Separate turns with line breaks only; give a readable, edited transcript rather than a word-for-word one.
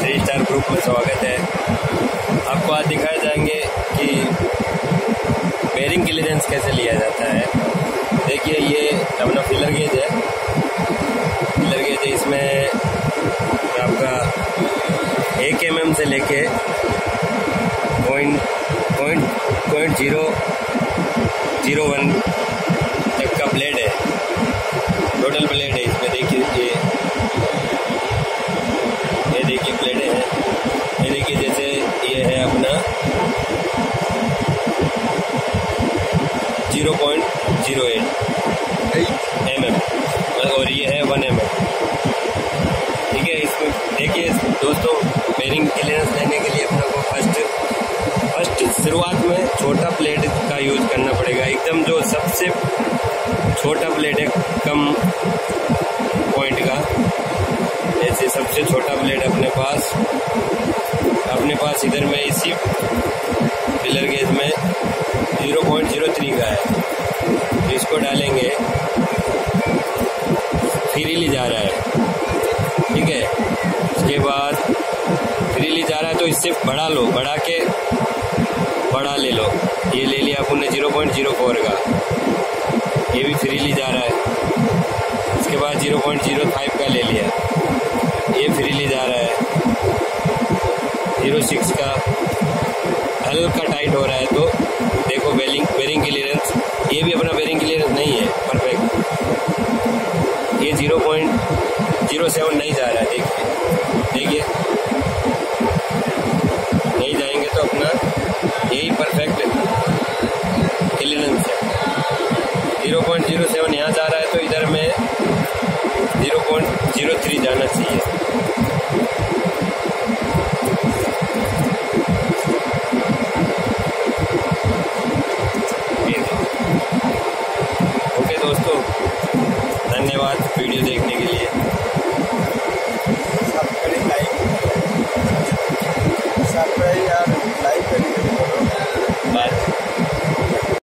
3 star group में स्वागत है। आपको आज दिखाए जाएंगे कि बेरिंग क्लियरेंस कैसे लिया जाता है। देखिए ये अपना फिलर गेज है। फिलर गेज है, इसमें आपका 1 mm से लेके .001 तक का ब्लेड है। टोटल ब्लेड है इसमें। देखिए ये देखिए ब्लेड है। ये देखिए जैसे ये है अपना 0.08 mm और ये है 1 mm। ठीक है, इसमें देखिए दोस्तों, बेरिंग क्लियरेंस लेने के लिए अपने को फर्स्ट शुरुआत में छोटा प्लेट का यूज करना पड़ेगा। एकदम जो सबसे छोटा प्लेट है कम पॉइंट का, ऐसे सबसे छोटा प्लेट अपने पास इधर में इसी फिलर गेज में 0.03 का है। इसको डालेंगे, फ्रीली जा रहा है। ठीक है, उसके बाद फ्रीली जा रहा है तो इससे बढ़ा लो, बड़ा ले लो। ये ले लिया आपने 0.04 का, ये भी फ्रीली जा रहा है। इसके बाद 0.05 का ले लिया, ये फ्रीली जा रहा है। 0.6 का हल्का टाइट हो रहा है। तो देखो बेरिंग क्लियरेंस, ये भी अपना बेरिंग क्लियरेंस नहीं है परफेक्ट। ये 0.07 नहीं जा रहा है। देखिए नहीं जाएंगे तो अपना यही परफेक्ट क्लियरेंस है। 0.07 यहाँ जा रहा है तो इधर में 0.03 जाना चाहिए। ओके दोस्तों, धन्यवाद वीडियो देखने के लिए।
सब्सक्राइब यार।